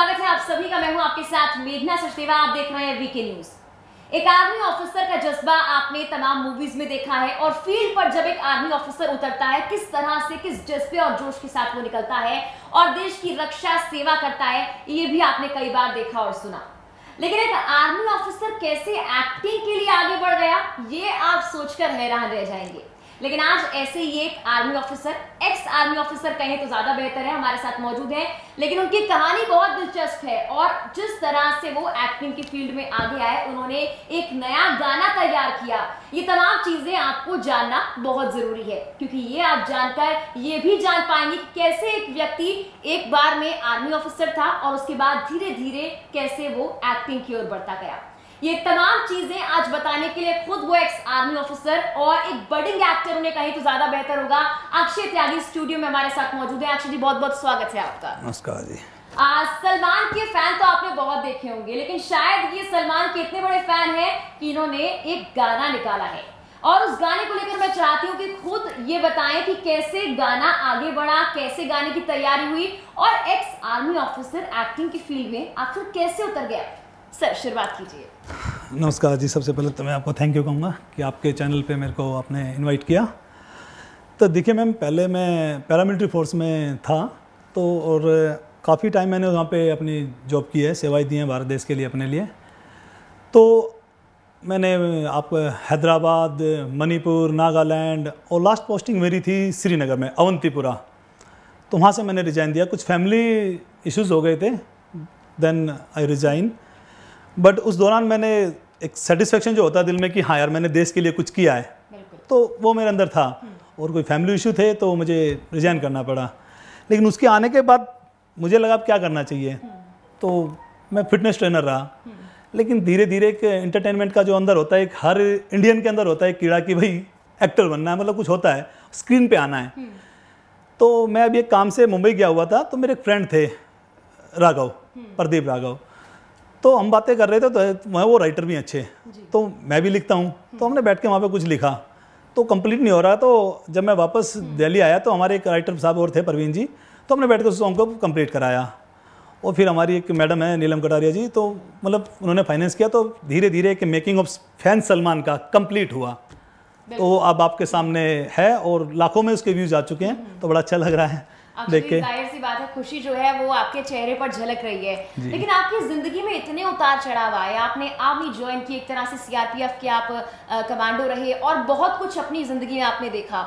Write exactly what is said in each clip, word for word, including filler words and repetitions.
स्वागत है आप सभी का। मैं हूं आपके साथ मेघना सचदेवा। आप देख रहे हैं वीके न्यूज। एक आर्मी ऑफिसर का जज्बा आपने तमाम मूवीज में देखा है और फील्ड पर जब एक आर्मी ऑफिसर उतरता है किस तरह से, किस जज्बे और जोश के साथ वो निकलता है और देश की रक्षा सेवा करता है, ये भी आपने कई बार देखा और सुना। लेकिन एक आर्मी ऑफिसर कैसे एक्टिंग के लिए आगे बढ़ गया, ये आप सोचकर हैरान रह जाएंगे। लेकिन आज ऐसे ही एक army officer, ex army officer कहें तो ज्यादा बेहतर है, हमारे साथ मौजूद है। लेकिन उनकी कहानी बहुत दिलचस्प है और जिस तरह से वो एक्टिंग की फील्ड में आगे आए, उन्होंने एक नया गाना तैयार किया। ये तमाम चीजें आपको जानना बहुत जरूरी है, क्योंकि ये आप जानकर ये भी जान पाएंगे कि कैसे एक व्यक्ति एक बार में आर्मी ऑफिसर था और उसके बाद धीरे धीरे कैसे वो एक्टिंग की ओर बढ़ता गया। ये तमाम चीजें आज बताने के लिए खुद वो एक्स आर्मी ऑफिसर और एक बडिंग एक्टर, उन्हें कहीं तो ज्यादा बेहतर होगा, अक्षय त्यागी स्टूडियो में हमारे साथ मौजूद है। अक्षय जी, बहुत बहुत स्वागत है आपका। नमस्कार जी। आज सलमान के फैन तो आपने बहुत देखे होंगे, लेकिन शायद ये सलमान के इतने बड़े फैन हैं कि इन्होंने एक गाना निकाला है और उस गाने को लेकर मैं चाहती हूँ कि खुद ये बताएं कि कैसे गाना आगे बढ़ा, कैसे गाने की तैयारी हुई और एक्स आर्मी ऑफिसर एक्टिंग की फील्ड में आखिर कैसे उतर गया। सर, शुरुआत कीजिए। नमस्कार जी। सबसे पहले तो मैं आपको थैंक यू कहूँगा कि आपके चैनल पे मेरे को आपने इनवाइट किया। तो देखिए मैम, पहले मैं पैरामिलिट्री फोर्स में था तो और काफ़ी टाइम मैंने वहाँ पे अपनी जॉब की है, सेवाएं दी हैं भारत देश के लिए अपने लिए। तो मैंने आप हैदराबाद, मणिपुर, नागालैंड और लास्ट पोस्टिंग मेरी थी श्रीनगर में, अवंतीपुरा। तो वहाँ से मैंने रिज़ाइन दिया। कुछ फैमिली इश्यूज़ हो गए थे, देन आई रिज़ाइन। बट उस दौरान मैंने एक सेटिस्फेक्शन जो होता है दिल में कि हाँ यार, मैंने देश के लिए कुछ किया है, तो वो मेरे अंदर था। और कोई फैमिली इशू थे तो मुझे रिज़ाइन करना पड़ा। लेकिन उसके आने के बाद मुझे लगा अब क्या करना चाहिए, तो मैं फिटनेस ट्रेनर रहा। लेकिन धीरे धीरे एक एंटरटेनमेंट का जो अंदर होता है, एक हर इंडियन के अंदर होता है कीड़ा कि भाई एक्टर बनना है, मतलब कुछ होता है, स्क्रीन पे आना है। तो मैं अभी एक काम से मुंबई गया हुआ था, तो मेरे एक फ्रेंड थे राघव, प्रदीप राघव। तो हम बातें कर रहे थे, तो मैं, वो राइटर भी अच्छे, तो मैं भी लिखता हूँ। तो हमने बैठ के वहाँ पे कुछ लिखा, तो कंप्लीट नहीं हो रहा। तो जब मैं वापस दिल्ली आया तो हमारे एक राइटर साहब और थे, प्रवीण जी, तो हमने बैठ के उस सॉन्ग को कंप्लीट कराया। और फिर हमारी एक मैडम है नीलम कटारिया जी, तो मतलब उन्होंने फाइनेंस किया। तो धीरे धीरे एक मेकिंग ऑफ फैन सलमान का कंप्लीट हुआ। तो अब आपके सामने है और लाखों में उसके व्यूज आ चुके हैं, तो बड़ा अच्छा लग रहा है देख के। जाहिर सी बात है, खुशी जो है वो आपके चेहरे पर झलक रही है। लेकिन आपकी जिंदगी में इतने उतार चढ़ाव आए, आपने आर्मी ज्वाइन की, एक तरह से सीआरपीएफ के आप कमांडो रहे और बहुत कुछ अपनी जिंदगी में आपने देखा।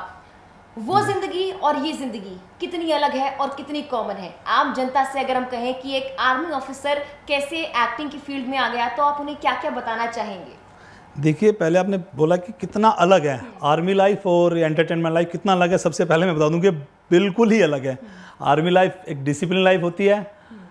वो जिंदगी और ये जिंदगी कितनी अलग है और कितनी कॉमन है। आप जनता से अगर हम कहें कि एक आर्मी ऑफिसर कैसे एक्टिंग की फील्ड में आ गया, तो आप उन्हें क्या क्या बताना चाहेंगे? देखिए, पहले आपने बोला कि कितना अलग है आर्मी लाइफ और एंटरटेनमेंट लाइफ, कितना अलग है। सबसे पहले मैं बता दूं कि बिल्कुल ही अलग है। आर्मी लाइफ एक डिसिप्लिन लाइफ होती है,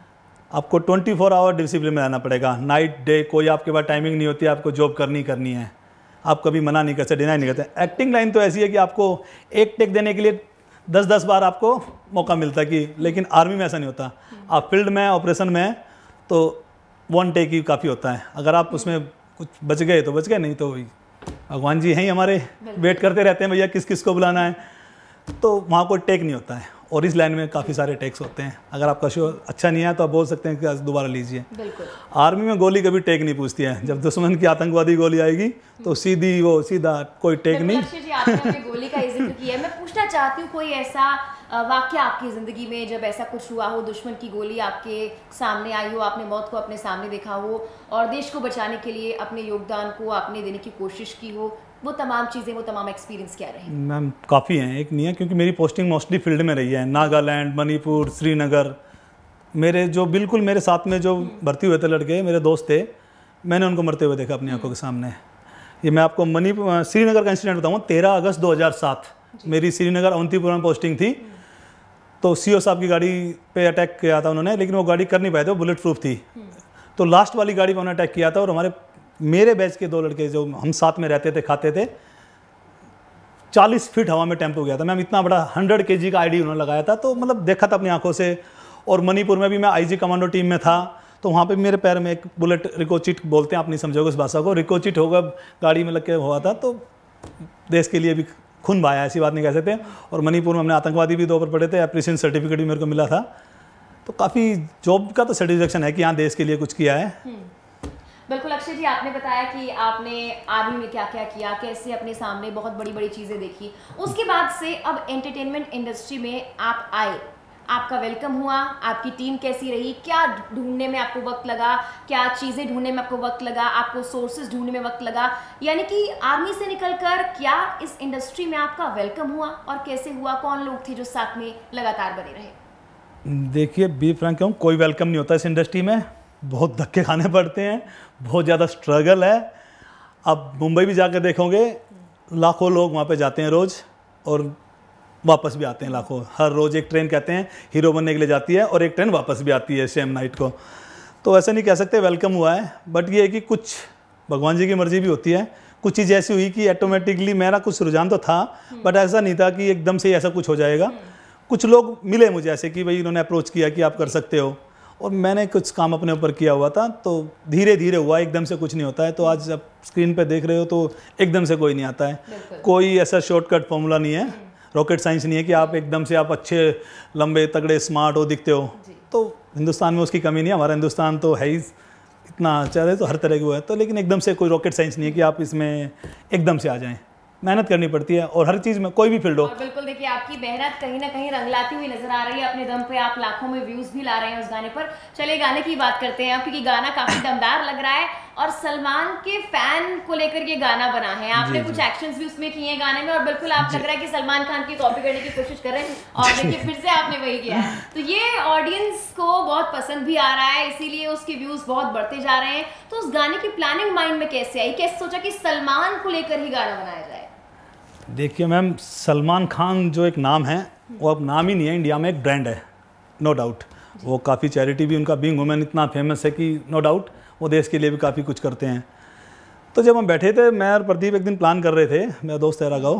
आपको चौबीस आवर डिसिप्लिन में रहना पड़ेगा, नाइट डे कोई आपके पास टाइमिंग नहीं होती, आपको जॉब करनी करनी है, आप कभी मना नहीं कर सकते, डिनाई नहीं करते। एक्टिंग लाइन तो ऐसी है कि आपको एक टेक देने के लिए दस दस बार आपको मौका मिलता है कि, लेकिन आर्मी में ऐसा नहीं होता। आप फील्ड में, ऑपरेशन में, तो वन टेक ही काफ़ी होता है। अगर आप उसमें कुछ बच गए तो बच गए, नहीं तो भगवान जी हैं ही हमारे, वेट करते रहते हैं भैया किस किस को बुलाना है। तो वहाँ कोई टेक नहीं होता है। और इस लाइन में काफ़ी सारे टेक्स होते हैं। अगर आपका शो अच्छा नहीं है तो आप बोल सकते हैं कि दोबारा लीजिए। आर्मी में गोली कभी टेक नहीं पूछती है। जब दुश्मन की आतंकवादी गोली आएगी तो सीधी वो सीधा, कोई टेक नहीं। जी, आपने गोली का जिक्र किया, मैं पूछना चाहती हूँ कोई ऐसा वाक्य आपकी ज़िंदगी में जब ऐसा कुछ हुआ हो, दुश्मन की गोली आपके सामने आई हो, आपने मौत को अपने सामने देखा हो और देश को बचाने के लिए अपने योगदान को आपने देने की कोशिश की हो, वो तमाम चीज़ें, वो तमाम एक्सपीरियंस क्या रहे? मैम काफ़ी हैं, एक नहीं है, क्योंकि मेरी पोस्टिंग मोस्टली फील्ड में रही है। नागालैंड, मणिपुर, श्रीनगर। मेरे जो बिल्कुल मेरे साथ में जो भर्ती हुए थे लड़के, मेरे दोस्त थे, मैंने उनको मरते हुए देखा अपनी आंखों के सामने। ये मैं आपको मणिपुर श्रीनगर का इंसिडेंट बताऊँ। तेरह अगस्त दो हज़ार सात मेरी श्रीनगर अवंतीपुरा में पोस्टिंग थी। तो सीओ साहब की गाड़ी पे अटैक किया था उन्होंने, लेकिन वो गाड़ी कर नहीं पाए थे, वो बुलेट प्रूफ थी। तो लास्ट वाली गाड़ी पर उन्होंने अटैक किया था और हमारे मेरे बैच के दो लड़के जो हम साथ में रहते थे, खाते थे, चालीस फीट हवा में टेम्पो गया था। मैम इतना बड़ा हंड्रेड के जी का आईडी उन्होंने लगाया था। तो मतलब देखा था अपनी आंखों से। और मणिपुर में भी मैं आईजी कमांडो टीम में था, तो वहाँ पे मेरे पैर में एक बुलेट, रिकोचिट बोलते हैं, आप नहीं समझोगे उस भाषा को, रिकोचिट होगा, गाड़ी में लग के हुआ था। तो देश के लिए भी खून बहाया, ऐसी बात नहीं कह सकते। और मणिपुर में हमने आतंकवादी भी दो पर पड़े थे, एप्रिसिएशन सर्टिफिकेट भी मेरे को मिला था। तो काफ़ी जॉब का तो सेटिस्फेक्शन है कि हाँ देश के लिए कुछ किया है। बिल्कुल अक्षय जी, आपने बताया कि आपने आर्मी में क्या क्या किया, कैसे अपने सामने बहुत बड़ी बड़ी चीज़ें देखी, उसके बाद से अब एंटरटेनमेंट इंडस्ट्री में आप आए, आपका वेलकम हुआ, आपकी टीम कैसी रही, क्या ढूंढने में आपको वक्त लगा, क्या चीज़ें ढूंढने में आपको वक्त लगा, आपको सोर्सेज ढूंढने में वक्त लगा, यानी कि आर्मी से निकलकर क्या इस इंडस्ट्री में आपका वेलकम हुआ और कैसे हुआ, कौन लोग थे जो साथ में लगातार बने रहे? देखिए बी फ्रैंक कहूँ, कोई वेलकम नहीं होता इस इंडस्ट्री में, बहुत धक्के खाने पड़ते हैं, बहुत ज़्यादा स्ट्रगल है। अब मुंबई भी जाकर देखोगे लाखों लोग वहाँ पे जाते हैं रोज़ और वापस भी आते हैं लाखों, हर रोज़ एक ट्रेन कहते हैं हीरो बनने के लिए जाती है और एक ट्रेन वापस भी आती है सेम नाइट को। तो ऐसा नहीं कह सकते वेलकम हुआ है, बट ये है कि कुछ भगवान जी की मर्जी भी होती है, कुछ चीज़ ऐसी हुई कि ऑटोमेटिकली मेरा कुछ रुझान तो था, बट ऐसा नहीं था कि एकदम से ऐसा कुछ हो जाएगा। कुछ लोग मिले मुझे ऐसे कि भाई इन्होंने अप्रोच किया कि आप कर सकते हो, और मैंने कुछ काम अपने ऊपर किया हुआ था, तो धीरे धीरे हुआ, एकदम से कुछ नहीं होता है। तो आज जब स्क्रीन पे देख रहे हो तो एकदम से कोई नहीं आता है, कोई ऐसा शॉर्टकट फॉर्मूला नहीं है, रॉकेट साइंस नहीं है कि आप एकदम से आप अच्छे लंबे तगड़े स्मार्ट हो दिखते हो। तो हिंदुस्तान में उसकी कमी नहीं है, हमारा हिंदुस्तान तो है ही इतना अच्छा है, तो हर तरह की वो है तो, लेकिन एकदम से कोई रॉकेट साइंस नहीं है कि आप इसमें एकदम से आ जाएं, मेहनत करनी पड़ती है और हर चीज़ में कोई भी फील्ड हो। बिल्कुल देखिए, आपकी मेहनत कहीं ना कहीं रंगलाती हुई नजर आ रही है, अपने दम पे आप लाखों में व्यूज भी ला रहे हैं उस गाने पर। चलिए गाने की बात करते हैं, क्योंकि गाना काफी दमदार लग रहा है और सलमान के फैन को लेकर ये गाना बना है। आपने कुछ एक्शंस भी उसमें किए हैं गाने में, और बिल्कुल आप लग रहा है कि सलमान खान की कॉपी करने की कोशिश कर रहे हैं, और देखिए फिर से आपने वही किया है। तो ये ऑडियंस को बहुत पसंद भी आ रहा है, इसीलिए उसके व्यूज बहुत बढ़ते जा रहे हैं। तो उस गाने की प्लानिंग माइंड में कैसे आई, कैसे सोचा कि सलमान को लेकर ही गाना बनाया जाए? देखिए मैम, सलमान खान जो एक नाम है वो अब नाम ही नहीं है, इंडिया में एक ब्रांड है, नो डाउट। वो काफ़ी चैरिटी भी, उनका बीइंग वुमेन इतना फेमस है कि नो डाउट वो देश के लिए भी काफ़ी कुछ करते हैं। तो जब हम बैठे थे, मैं और प्रदीप एक दिन प्लान कर रहे थे, मेरा दोस्त है राघव,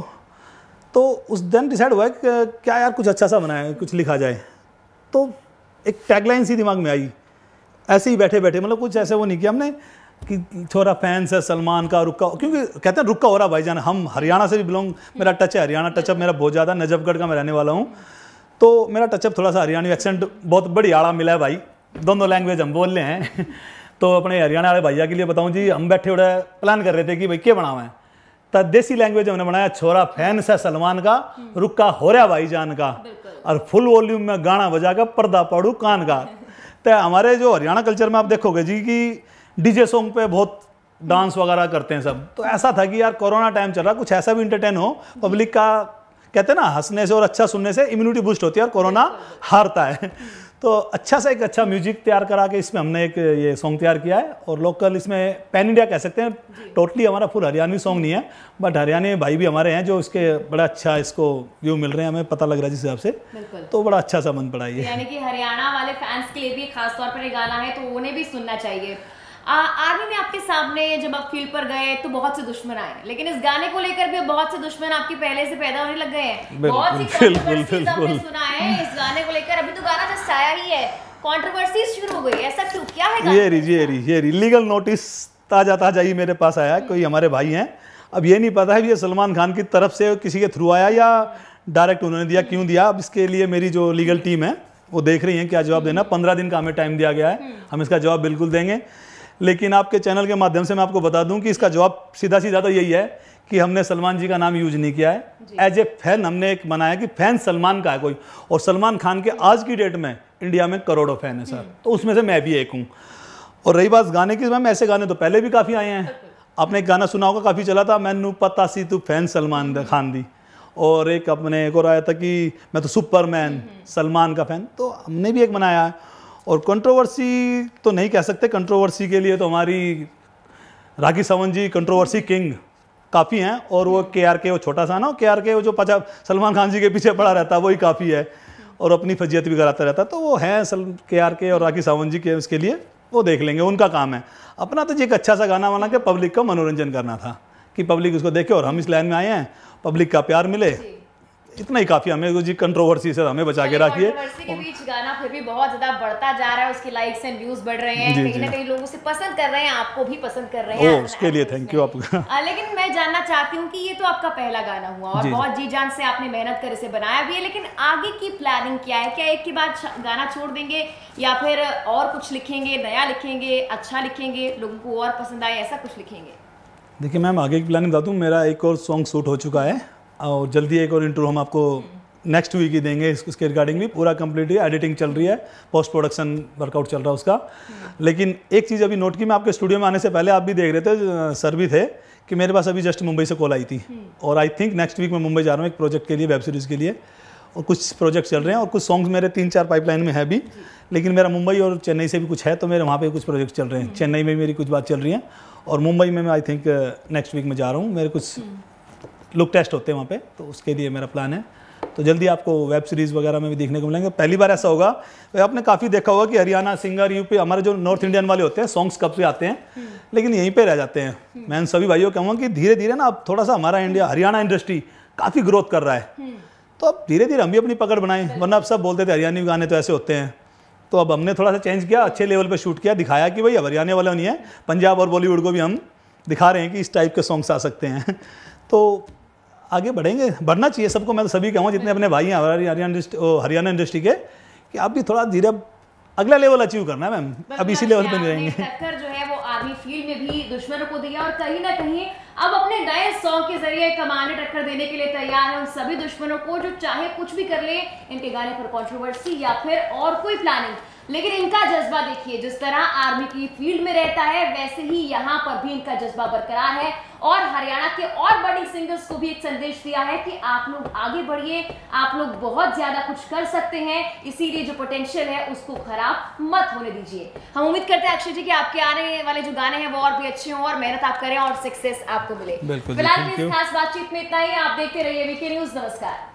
तो उस दिन डिसाइड हुआ कि क्या यार कुछ अच्छा सा बनाए, कुछ लिखा जाए। तो एक टैगलाइन सी दिमाग में आई, ऐसे ही बैठे बैठे, मतलब कुछ ऐसे वो नहीं किया हमने कि छोरा फैंस है सलमान का, रुक्का, क्योंकि कहते हैं रुक्का हो रहा भाईजान, हम हरियाणा से भी बिलोंग, मेरा टच है हरियाणा, टचअप मेरा बहुत ज़्यादा, नजफगढ़ का मैं रहने वाला हूँ, तो मेरा टचअप थोड़ा सा हरियाणवी एक्सेंट बहुत बड़ी आड़ा मिला है भाई, दोनों लैंग्वेज हम बोल रहे हैं। तो अपने हरियाणा वाले भैया के लिए बताऊँ जी, हम बैठे उठे प्लान कर रहे थे कि भाई क्या बनावा है, तो देसी लैंग्वेज हमने बनाया, छोरा फैंस है सलमान का, रुक्का हो रहा भाईजान का, और फुल वॉल्यूम में गाना बजा कर पर्दा पड़ू कान का। तो हमारे जो हरियाणा कल्चर में आप देखोगे जी कि डीजे सॉन्ग पे बहुत डांस वगैरह करते हैं सब, तो ऐसा था कि यार कोरोना टाइम चल रहा, कुछ ऐसा भी इंटरटेन हो, पब्लिक का कहते हैं ना हंसने से और अच्छा सुनने से इम्यूनिटी बूस्ट होती है और कोरोना हारता है। तो अच्छा सा एक अच्छा म्यूजिक तैयार करा के इसमें हमने एक ये सॉन्ग तैयार किया है, और लोकल इसमें पैन इंडिया कह सकते हैं, टोटली हमारा फुल हरियाणवी सॉन्ग नहीं है, बट हरियाणवी भाई भी हमारे हैं जो इसके बड़ा अच्छा इसको व्यू मिल रहे हैं, हमें पता लग रहा है जिस हिसाब से, तो बड़ा अच्छा सा बन पड़ा है। यानी कि हरियाणा वाले फैंस के लिए भी खास तौर पर ये गाना है, तो उन्हें भी सुनना चाहिए। आर्मी में आपके सामने जब आप फील्ड पर गए तो बहुत से दुश्मन आए, लेकिन इस गाने को लेकर भी बहुत से दुश्मन आपके पहले से पैदा होने लग गए हैं। बहुत सी कंट्रोवर्सीज हमने सुना है इस गाने को लेकर, अभी तो गाना जस्ट आया ही है, कंट्रोवर्सीज शुरू हो गई, ऐसा क्यों, क्या है? ये री ये री ये लीगल नोटिस ताजा ताजा ही मेरे पास आया, कोई हमारे भाई हैं, अब ये नहीं पता है ये सलमान खान की तरफ से किसी के थ्रू आया या डायरेक्ट उन्होंने दिया, क्यों दिया, अब इसके लिए मेरी जो लीगल टीम है वो देख रही है क्या जवाब देना। पंद्रह दिन का हमें टाइम दिया गया है, हम इसका जवाब बिल्कुल देंगे, लेकिन आपके चैनल के माध्यम से मैं आपको बता दूं कि इसका जवाब सीधा सीधा तो यही है कि हमने सलमान जी का नाम यूज नहीं किया है, एज ए फैन हमने एक बनाया कि फैन सलमान का है कोई, और सलमान खान के आज की डेट में इंडिया में करोड़ों फैन है सर, तो उसमें से मैं भी एक हूँ। और रही बात गाने की, मैम ऐसे गाने तो पहले भी काफ़ी आए हैं, आपने एक गाना सुना होगा काफ़ी चला था, मैनू पता सी तू फैन सलमान खान दी, और एक अपने एक और आया था कि मैं तो सुपरमैन सलमान का फैन, तो हमने भी एक बनाया है। और कंट्रोवर्सी तो नहीं कह सकते, कंट्रोवर्सी के लिए तो हमारी राखी सावंत जी कंट्रोवर्सी किंग काफ़ी हैं, और वो के आर के वो छोटा सा ना, के आर के वो जो पचा सलमान खान जी के पीछे पड़ा रहता है वही काफ़ी है, और अपनी फजीयत भी कराता रहता है, तो वो हैं सल के आर के और राखी सावंत जी के, उसके लिए वो देख लेंगे, उनका काम है। अपना तो जी एक अच्छा सा गाना बना के पब्लिक का मनोरंजन करना था कि पब्लिक उसको देखे, और हम इस लाइन में आए हैं पब्लिक का प्यार मिले, इतना ही काफी हमें जी कंट्रोवर्सी से हमें बचा के रखिए। कंट्रोवर्सी के बीच गाना फिर भी बहुत ज्यादा बढ़ता जा रहा है, उसकी लाइक्स एंड व्यूज बढ़ रहे हैं, कहीं ना कहीं लोग उसे पसंद कर रहे हैं, आपको भी पसंद कर रहे हैं। ओ, उसके लिए थैंक यू आपका। लेकिन मैं जानना चाहती हूँ कि ये तो आपका पहला गाना हुआ और बहुत जी जान से आपने मेहनत कर इसे बनाया भी है, लेकिन आगे की प्लानिंग क्या है? क्या एक के बाद गाना छोड़ देंगे या फिर और कुछ लिखेंगे, नया लिखेंगे, अच्छा लिखेंगे, लोगों को और पसंद आए, ऐसा कुछ लिखेंगे? देखिए मैम, आगे की प्लानिंग बता दूँ, मेरा एक और सॉन्ग शूट हो चुका है और जल्दी एक और इंटरव्यू हम आपको नेक्स्ट वीक ही देंगे। इसके रिगार्डिंग भी पूरा कंप्लीट है, एडिटिंग चल रही है, पोस्ट प्रोडक्शन वर्कआउट चल रहा है उसका। लेकिन एक चीज़ अभी नोट की, मैं आपके स्टूडियो में आने से पहले आप भी देख रहे थे, सर भी थे, कि मेरे पास अभी जस्ट मुंबई से कॉल आई थी और आई थिंक नेक्स्ट वीक मैं मुंबई जा रहा हूँ एक प्रोजेक्ट के लिए, वेब सीरीज़ के लिए, और कुछ प्रोजेक्ट चल रहे हैं और कुछ सॉन्ग्स मेरे तीन चार पाइपलाइन में है भी। लेकिन मेरा मुंबई और चेन्नई से भी कुछ है, तो मेरे वहाँ पे कुछ प्रोजेक्ट चल रहे हैं। चेन्नई में मेरी कुछ बात चल रही है और मुंबई में मैं आई थिंक नेक्स्ट वीक में जा रहा हूँ। मेरे कुछ लुक टेस्ट होते हैं वहाँ पे, तो उसके लिए मेरा प्लान है। तो जल्दी आपको वेब सीरीज़ वगैरह में भी देखने को मिलेंगे। पहली बार ऐसा होगा, तो आपने काफ़ी देखा होगा कि हरियाणा सिंगर, यूपी, हमारे जो नॉर्थ इंडियन वाले होते हैं, सॉन्ग्स कब से आते हैं लेकिन यहीं पे रह जाते हैं। मैं सभी भाइयों को कहूँगा कि धीरे धीरे ना अब थोड़ा सा हमारा इंडिया, हरियाणा इंडस्ट्री काफ़ी ग्रोथ कर रहा है, तो अब धीरे धीरे हम भी अपनी पकड़ बनाएं। वरना अब सब बोलते थे हरियाणवी गाने तो ऐसे होते हैं, तो अब हमने थोड़ा सा चेंज किया, अच्छे लेवल पे शूट किया, दिखाया कि भाई अब हरियाणा वाला नहीं है, पंजाब और बॉलीवुड को भी हम दिखा रहे हैं कि इस टाइप के सॉन्ग्स आ सकते हैं। तो आगे बढ़ेंगे, बढ़ना चाहिए सबको। मैं तो सभी कहूँगा जितने अपने भाई हैं हरियाणा हरियाणा इंडस्ट्री के, कि आप भी थोड़ा धीरे अगला लेवल अचीव करना है मैम, अब इसी लेवल पे नहीं रहेंगे। टक्कर जो है वो आर्मी फील्ड में भी दुश्मनों को दिया और कहीं ना कहीं अब अपने नए सॉन्ग के जरिए कमाने टक्कर देने के लिए तैयार है उन सभी दुश्मनों को जो चाहे कुछ भी कर ले, इनके गाने पर कंट्रोवर्सी या फिर और कोई प्लानिंग, लेकिन इनका जज्बा देखिए, जिस तरह आर्मी की फील्ड में रहता है वैसे ही यहाँ पर भी इनका जज्बा बरकरार है। और हरियाणा के और बड़ी सिंगर्स को भी एक संदेश दिया है कि आप लोग आगे बढ़िए, आप लोग बहुत ज्यादा कुछ कर सकते हैं, इसीलिए जो पोटेंशियल है उसको खराब मत होने दीजिए। हम उम्मीद करते हैं अक्षय जी कि आपके आने वाले जो गाने हैं वो और भी अच्छे हों और मेहनत आप करें और सक्सेस आपको मिले। फिलहाल इस खास बातचीत में इतना ही। आप देखते रहिए वीके न्यूज। नमस्कार।